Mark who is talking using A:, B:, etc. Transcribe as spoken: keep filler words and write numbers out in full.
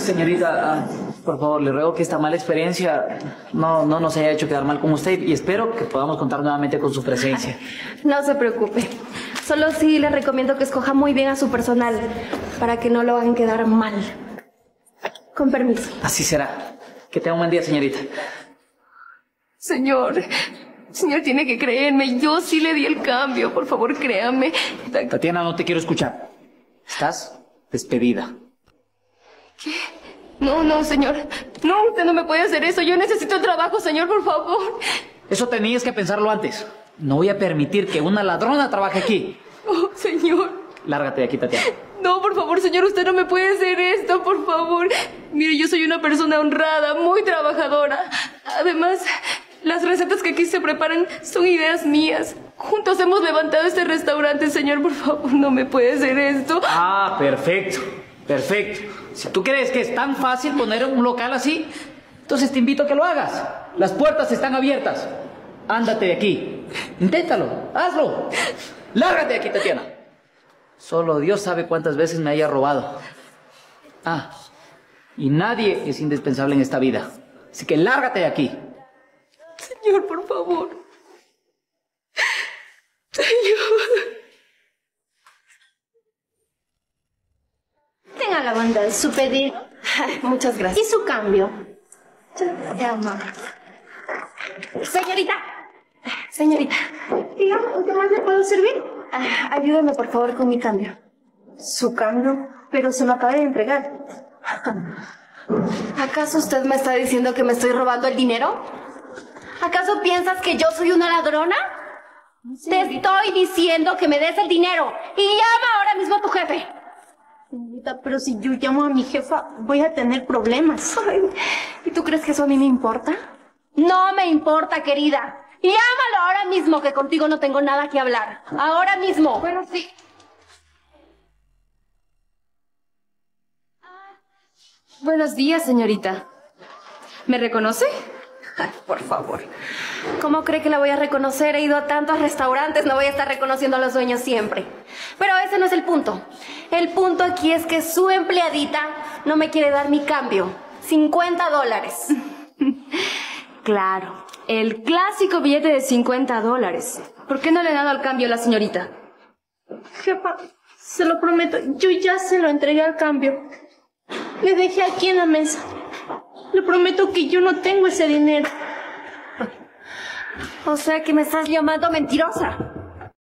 A: Señorita, ah, por favor, le ruego que esta mala experiencia no, no nos haya hecho quedar mal con usted y espero que podamos contar nuevamente con su presencia.
B: No se preocupe. Solo sí le recomiendo que escoja muy bien a su personal para que no lo hagan quedar mal. Con permiso.
A: Así será. Que tenga un buen día, señorita.
B: Señor, señor, tiene que creerme. Yo sí le di el cambio. Por favor, créame.
A: Tatiana, no te quiero escuchar. Estás despedida.
B: ¿Qué? No, no, señor. No, usted no me puede hacer eso. Yo necesito trabajo, señor, por favor.
A: Eso tenías que pensarlo antes. No voy a permitir que una ladrona trabaje aquí.
B: Oh, señor.
A: Lárgate de aquí, Tatiana.
B: No, por favor, señor, usted no me puede hacer esto, por favor. Mire, yo soy una persona honrada, muy trabajadora. Además, las recetas que aquí se preparan son ideas mías. Juntos hemos levantado este restaurante, señor, por favor, no me puede hacer esto.
A: Ah, perfecto, perfecto. Si tú crees que es tan fácil poner un local así, entonces te invito a que lo hagas. Las puertas están abiertas. Ándate de aquí. Inténtalo, hazlo. Lárgate de aquí, Tatiana. Solo Dios sabe cuántas veces me haya robado. Ah, y nadie es indispensable en esta vida. Así que lárgate de aquí.
B: Señor, por favor. Señor.
C: Tenga la bondad, su pedido.
B: Muchas gracias.
C: Y su cambio. Llama. Señorita.
B: Señorita.
C: Dígame, ¿qué más le puedo servir?
B: Ah, ayúdame, por favor, con mi cambio.
C: Su cambio, pero se lo acabé de entregar.
B: ¿Acaso usted me está diciendo que me estoy robando el dinero? ¿Acaso piensas que yo soy una ladrona?
C: Sí.
B: Te estoy diciendo que me des el dinero y llama ahora mismo a tu jefe.
C: Señorita, pero si yo llamo a mi jefa, voy a tener problemas.
B: Ay, ¿y tú crees que eso a mí me importa? No me importa, querida. Llámalo ahora mismo, que contigo no tengo nada que hablar. Ahora mismo.
C: Bueno, sí.
B: Buenos días, señorita. ¿Me reconoce? Ay, por favor. ¿Cómo cree que la voy a reconocer? He ido a tantos restaurantes, no voy a estar reconociendo a los dueños siempre. Pero ese no es el punto. El punto aquí es que su empleadita no me quiere dar mi cambio. cincuenta dólares. Claro, el clásico billete de cincuenta dólares. ¿Por qué no le ha dado el cambio a la señorita?
C: Jefa, se lo prometo, yo ya se lo entregué al cambio. Le dejé aquí en la mesa. Le prometo que yo no tengo ese dinero.
B: O sea que me estás llamando mentirosa.